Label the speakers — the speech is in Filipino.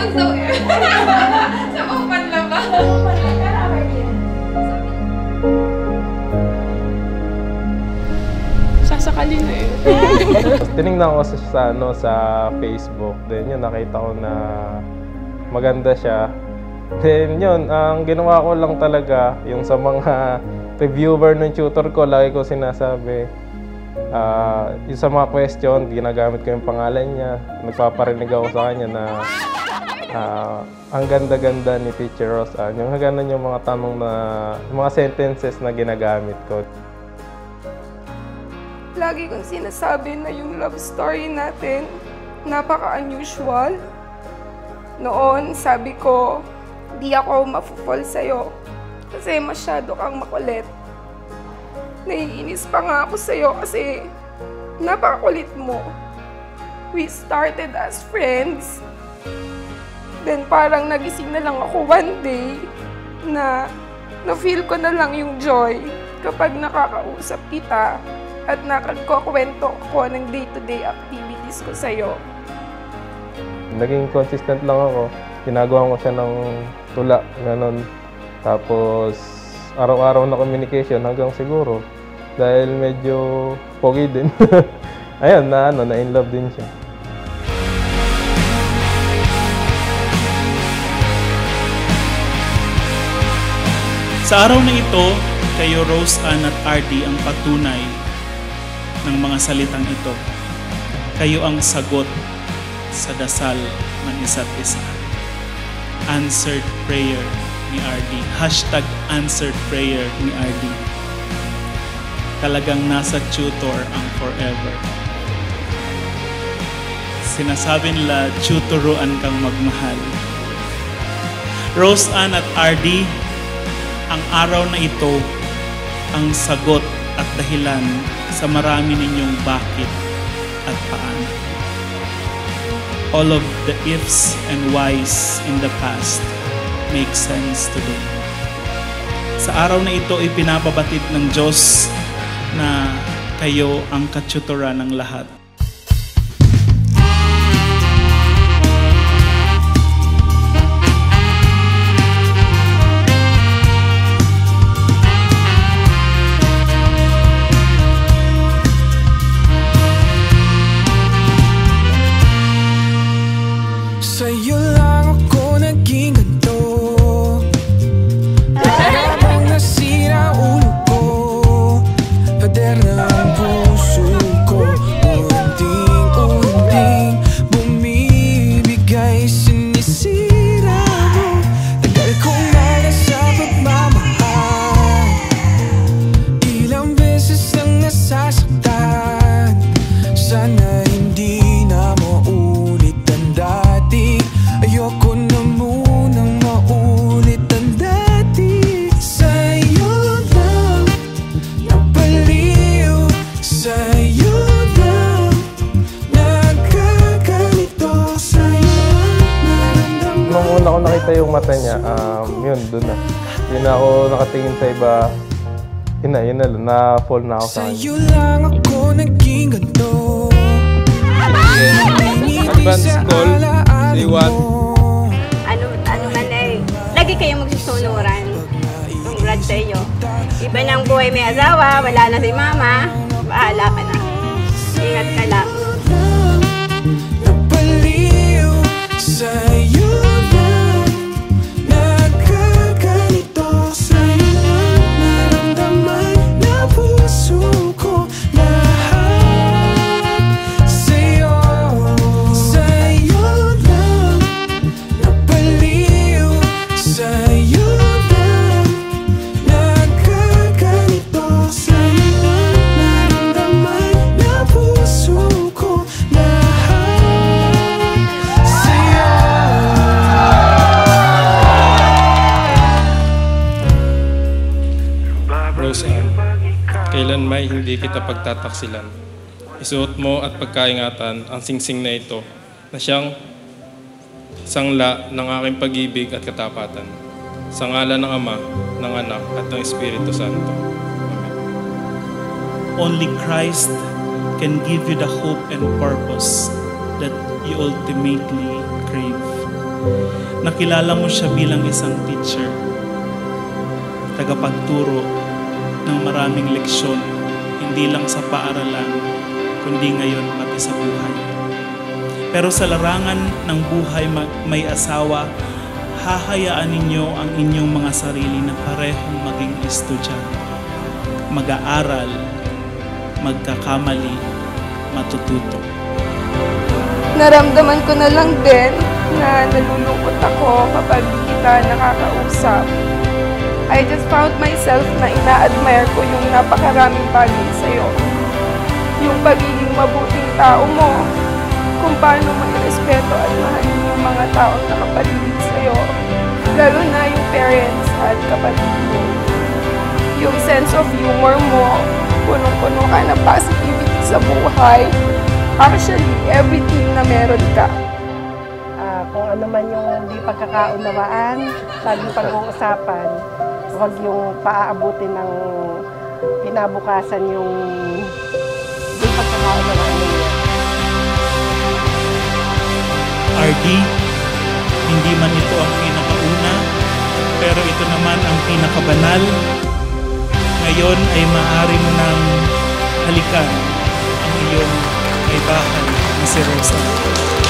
Speaker 1: So, sa upan lang ba? Sasakali na eh.
Speaker 2: Tinignan ko sa Facebook. Then yun, nakita ko na maganda siya. Then yun, ang ginawa ko lang talaga, yung sa mga reviewer ng tutor ko, lagi ko sinasabi, yung sa mga question, ginagamit ko yung pangalan niya. Nagpaparinig ako sa kanya na ang ganda-ganda ni Teacher Rose Ann. Yung ganun yung mga tanong na, mga sentences na ginagamit ko.
Speaker 3: Lagi kong sinasabi na yung love story natin, napaka-unusual. Noon, sabi ko, di ako mafufall sa'yo kasi masyado kang makulit. Naiinis pa nga ako sa'yo kasi napakakulit mo. We started as friends. Then parang nagising na lang ako one day na na-feel ko na lang yung joy kapag nakakausap kita at nakagkukwento ko ng day-to-day activities ko sa'yo.
Speaker 2: Naging consistent lang ako. Ginagawa ko siya ng tula, ganon. Tapos araw-araw na communication hanggang siguro dahil medyo pogi din. Ayun, na in love din siya.
Speaker 4: Sa araw na ito, kayo Rose Ann at RD ang patunay ng mga salitang ito. Kayo ang sagot sa dasal ng isa't isa. Answered prayer ni RD. Hashtag answered prayer ni RD. Talagang nasa tutor ang forever. Sinasabi nila, tutoruan kang magmahal. Rose Ann at RD, ang araw na ito ang sagot at dahilan sa marami ninyong bakit at paano. All of the ifs and whys in the past make sense today. Sa araw na ito, ipinababatid ng Diyos na kayo ang katuturan ng lahat.
Speaker 5: Sa'yo lang ako naging ganito. Para bang nasira ulo ko, pader na ang puso ko. Unting-unting bumibigay, sinisira mo. Tagal kong nala sa pagmamahal, ilang beses nang nasasaktan. Sana hindi na maulit ang dati. Ayoko na munang maulit ang dati. Sa'yo lang napaliw, sa'yo lang nagkaganito, sa'yo naramdaman.
Speaker 2: Nung una ko nakita yung mata niya, yun, dun na. Yun na ako nakatingin sa iba. Yun na lang, na-fall na ako sa kanya.
Speaker 5: Sa'yo lang ako naging ganito.
Speaker 2: Advance call, iwan.
Speaker 6: Ano man eh, lagi kayong magsusunuran. Congrats sa inyo. Iba ng buhay may asawa, wala na si mama, bahala ka na. Ingat ka lang.
Speaker 5: Napaliw, sa'yo lang nagkaganito, sa'yo naramdaman na puso ko. Lahat sa'yo, sa'yo lang napaliw, sa'yo lang nagkaganito, sa'yo naramdaman na puso ko. Lahat sa'yo.
Speaker 7: Rose Ann, kailan may hindi kita pagtataksilan. Isuot mo at pagkaingatan ang singsing na ito na siyang sangla ng aking pag-ibig at katapatan. Sa ngalan ng Ama, ng Anak at ng Espiritu Santo. Amen.
Speaker 4: Only Christ can give you the hope and purpose that you ultimately crave. Nakilala mo siya bilang isang teacher, tagapagturo ng maraming leksyon, hindi lang sa paaralan, kundi ngayon pati sa buhay. Pero sa larangan ng buhay may asawa, hahayaan ninyo ang inyong mga sarili na parehong maging estudyante. Mag-aaral, magkakamali, matututo.
Speaker 3: Naramdaman ko na lang din na nalulungkot ako kapag di kita nakakausap. I just found myself na ina-admire ko yung napakaraming bagay sa'yo. Yung pagiging mabuting tao mo, kung paano mo irespeto at mahalin yung mga taong nakapaligid sa'yo, lalo na yung parents at kapatid mo. Yung sense of humor mo, punong-puno ka ng positivity sa buhay. Actually, everything na meron ka.
Speaker 8: Kung ano man yung hindi pagkakaunawaan, laging pag-uusapan, huwag yung paaabutin ng kinabukasan yung hindi pagkakaunawaan ninyo.
Speaker 4: RD, hindi man ito ang pinakauna, pero ito naman ang pinakabanal. Ngayon ay maaari mo nang halikan ang iyong kaibahan na si Rosa.